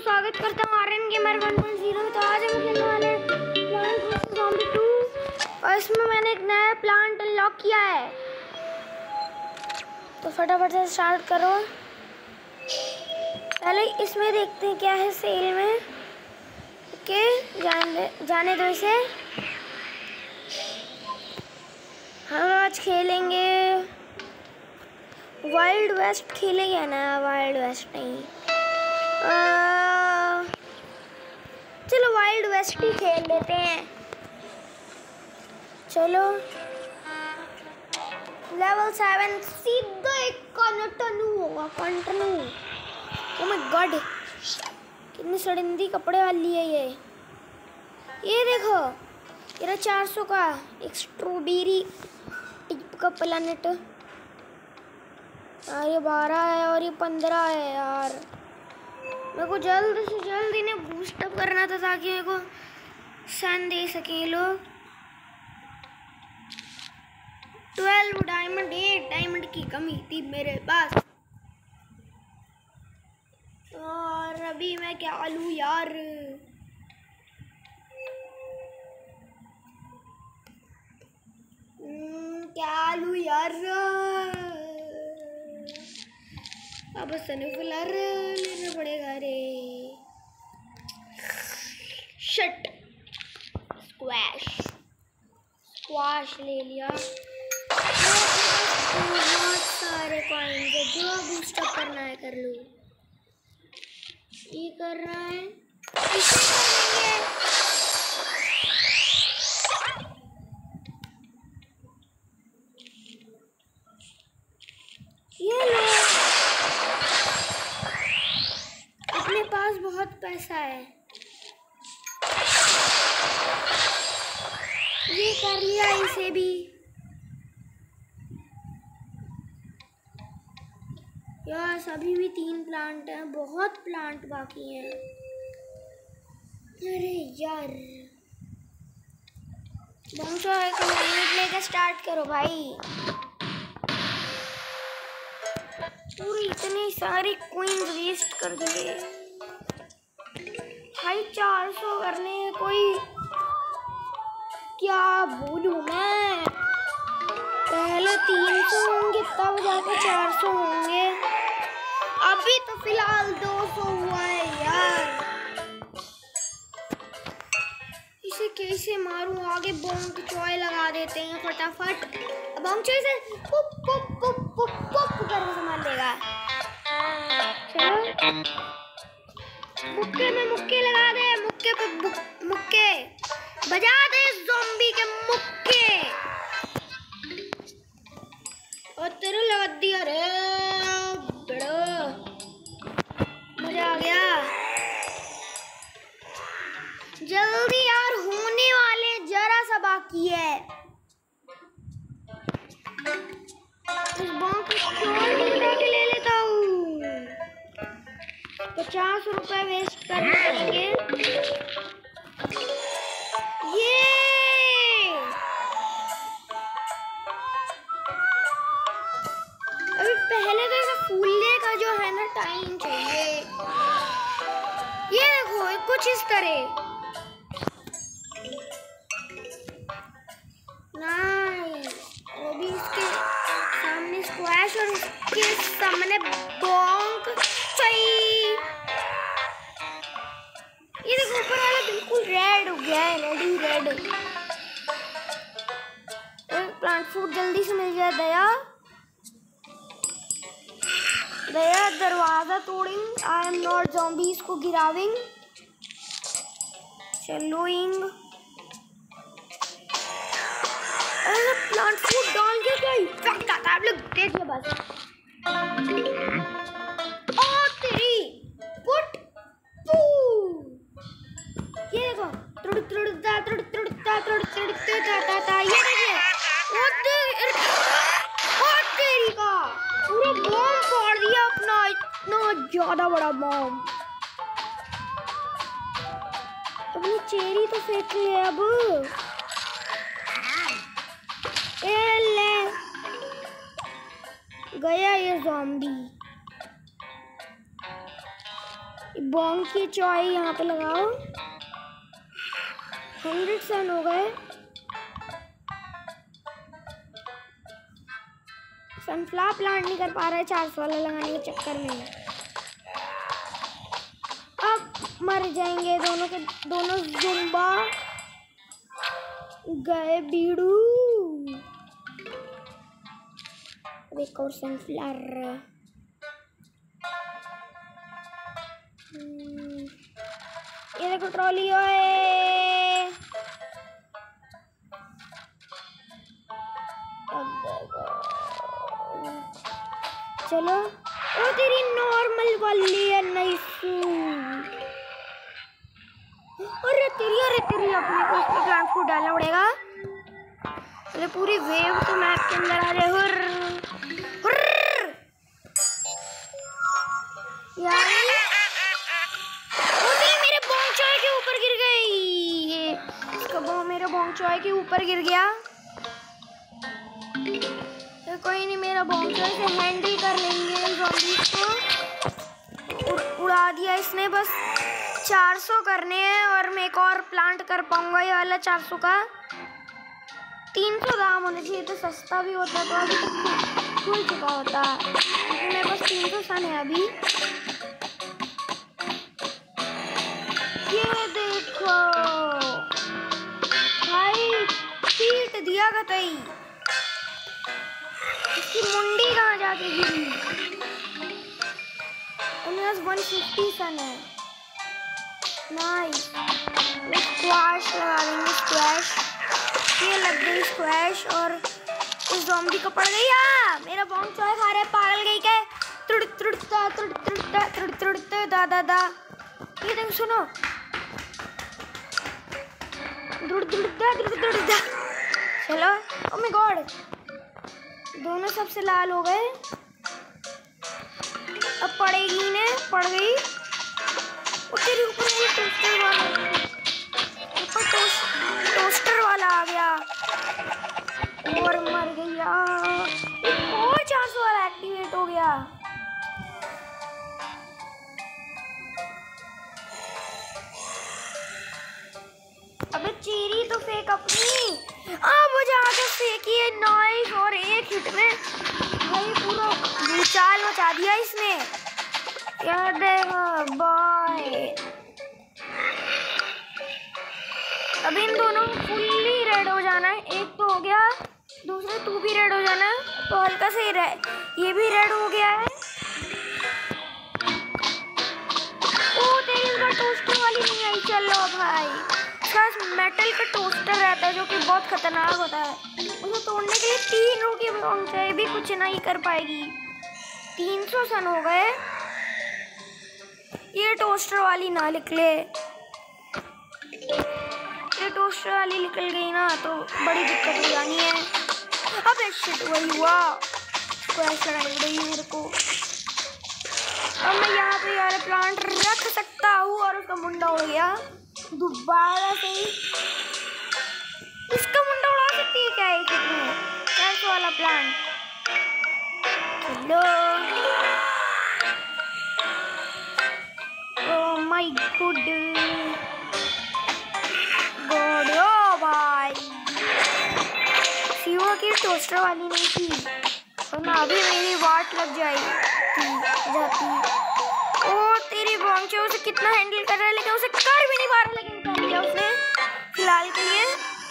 स्वागत करता हूँ आर्यन गेमर 1.0। तो आज हम खेलने वाले हैं प्लांट वर्सेस ज़ॉम्बी 2 और इसमें मैंने एक नया प्लांट अनलॉक किया है। तो फटाफट से स्टार्ट करो। पहले इसमें देखते हैं क्या है सेल में। ओके, जाने दो इसे। हम आज खेलेंगे वाइल्ड वेस्ट। खेलेंगे ना, वाइल्ड वेस्ट नहीं, चलो वाइल्ड वेस्ट ही खेल लेते हैं। चलो लेवल 7 सीधा एक कंटिन्यू होगा। कंटिन्यू। ओह माय गॉड, कितनी सड़ंदी कपड़े वाली है ये देखो। ये 400 का एक स्ट्रॉबेरी टिप का प्लानेट। ये 12 है और ये 15 है यार। मेरे को जल्द से जल्द इन्हें बूस्टअप करना था ताकि मेरे को सन दे सकें लोग। 12 डायमंड, 8 डायमंड की कमी थी मेरे पास और अभी मैं क्या लूँ यार। क्या लूँ यार। अब सनफ्लावर लेना पड़ेगा रे। शट, स्क्वाश ले लिया। बहुत सारे कॉइन्स है, जो बूस्टअप करना है कर लो। ये कर रहा है, इसे करेंगे। ये लो, अपने पास बहुत पैसा है। ये कर लिया इसे भी। यार अभी भी 3 प्लांट हैं, बहुत प्लांट बाकी हैं। अरे यार बॉन्चो एक मिनट लेकर स्टार्ट करो भाई। पूरी इतनी सारी क्वींस वेस्ट कर दिए भाई। 400 करने कोई क्या बोलूं मैं। पहले 300 होंगे तब जाकर 400 होंगे। अभी तो फिलहाल 200 हुआ है यार। इसे कैसे मारूं? आगे बॉम्ब चॉय लगा देते हैं फटाफट। बॉम्ब चॉय से पुप पुप पुप पुप पुप करके संभाल लेगा। चलो मुक्के में मुक्के लगा दे। मुक्के पे मुक्के बजा दे, ज़ॉम्बी के मुक्के। और तेरे लगा दिया रे बड़ो, मजा आ गया। जल्दी यार, होने वाले, जरा सा बाकी है। इस बॉम्ब को छोड़ के ले लेता हूँ। 50 रुपए वेस्ट करने पड़ेंगे। ये अभी पहले तो इसे फूलने का जो है ना टाइम चाहिए। ये देखो कुछ इस तरह। नाइस। वो भी इसके सामने स्क्वैश और इसके सामने बॉन्क चाहिए। ये देखो ऊपर वाला बिल्कुल रेड हो गया है, रेड। एक प्लांट फूड जल्दी से मिल जाए। दया दरवाजा तोड़िंग। आई एम नॉट ज़ॉम्बीज़ को गिराविंग। चलोइंग। अरे प्लांट फूड डाल के क्या इफेक्ट आता है आप लोग देखिए बस। ओ तेरी पुट पू। ये देखो तुड़ता ये देखिए। ओ तेरी का पूरा बॉम्ब फोड़ दिया अपना, इतना ज्यादा बड़ा बॉम्ब। अपनी चेरी तो फेंक ले अब। ले गया ये ज़ॉम्बी। बॉम्ब की चॉय यहाँ पे लगाओ। 100 सन हो गए। सनफ्लावर प्लांट नहीं कर पा रहा है 400 वाला लगाने के चक्कर में। अब मर जाएंगे दोनों जुम्बा गए बीड़ू। अब एक और सनफ्लावर। ये देखो ट्रॉली। ओए चलो। ओ तेरी नॉर्मल वाली है नाइसू। अरे तेरी अपने को इसमें प्लांट फूड डालना पड़ेगा। अरे पूरी वेव तो मैप के अंदर आ रहे। हुर्र यार मेरे बॉन्ग चॉय के ऊपर गिर गई। इसका बॉम्ब मेरे बॉन्ग चॉय के ऊपर गिर गया। तो कोई नहीं, मेरा बॉम्ब चॉय से हैंडल कर लेंगे ज़ॉम्बीज़ को। उड़ा दिया इसने। बस 400 करने हैं और मैं एक और प्लांट कर पाऊंगा ये वाला 400 का। 300 दाम होना चाहिए तो सस्ता भी होता तो अभी खुल चुका होता। क्योंकि मेरे पास 300 सन है अभी। ये देखो भाई, पीट दिया कतई। इसकी मुंडी कहाँ जाके गिरी। 150 सन है। नाइस। स्क्वैश लगा देंगे। स्क्वैश। ये लग गई स्क्वैश और इस ज़ॉम्बी को पड़ गई। मेरा बॉम्ब चॉय खा रहा है। पागल गई क्या। तुड़ता दा। ये देखो सुनो। चलो। ओ माय गॉड, दोनों सबसे लाल हो गए। अब पड़ेगी ने। पड़ गई। तेरे ऊपर ये टोस्टर वाला आ गया और मर गया। और 400 वाला एक्टिवेट हो गया। अबे चीरी तो फेंक अपनी। अब जाके फेंकी है। नाइस। और एक हिट में भाई पूरा भूचाल मचा दिया इसने। यार देखो बॉय। अब इन दोनों फुल्ली रेड हो जाना है। एक तो हो गया, दूसरा तू भी रेड हो जाना है। तो हल्का से ये भी रेड हो गया है। ओ तेरी इस बार टोस्टर वाली नहीं आई। चलो भाई, मेटल का टोस्टर रहता है जो कि बहुत खतरनाक होता है। उसे तोड़ने के लिए 3 रोटी चाहिए, भी कुछ नहीं कर पाएगी। 300 सन हो गए। ये टोस्टर वाली ना निकले। ये टोस्टर वाली निकल गई ना तो बड़ी दिक्कत हो जानी है। अबे शिट, वही हुआ। स्क्वैश लड़ाई उड़ी मेरे को। अब मैं यहाँ पे यार प्लांट रख सकता हूँ और उसका मुंडा उड़ गया दोबारा से ही। इसका मुंडा उड़ा सकती है क्या है कितने। कैसे वाला प्लांट। चलो। ओह माय गॉड ओ भाई। सीवा की टोस्टर वाली नहीं थी वरना अभी मेरी वाट लग जाती। ओ तेरी बॉम्ब उसे कितना हैंडल कर रहा है लेकिन उसे कर भी नहीं पा रहा। लेकिन कर लिया उसने फिलहाल के लिए।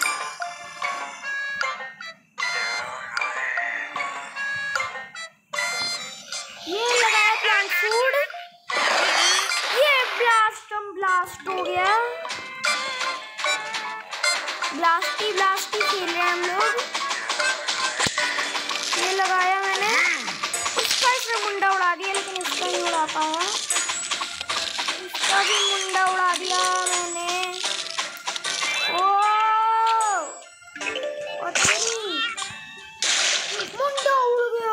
ये लगाया प्लांट फूड। ये ब्लास्ट हो गया। ब्लास्टी खेल रहे हैं हम लोग। ये लगाया मैंने। इसका इसने मुंडा उड़ा दिया लेकिन इसका नहीं उड़ा पाया। इसका भी मुंडा उड़ा दिया मैंने। मुंडा उड़ गया।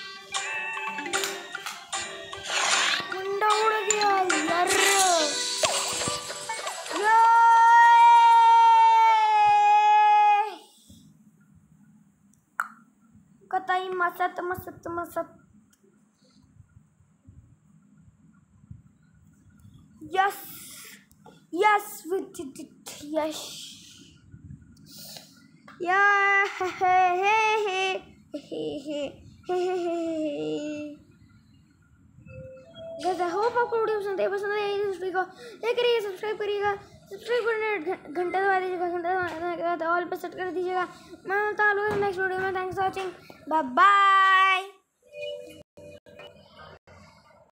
कतई मसत। Yes, yes, we did it. Yes. Yeah. Hey. Guys, I hope आपको वीडियो पसंद आई इस वीडियो को लाइक करिएगा, सब्सक्राइब करिएगा, सब्सक्राइब करने घंटा दबा दीजिएगा, घंटा दबाने के बाद ऑल पे सेट कर दीजिएगा। मैं मिलता हूँ नेक्स्ट वीडियो में। Thanks for watching, bye bye.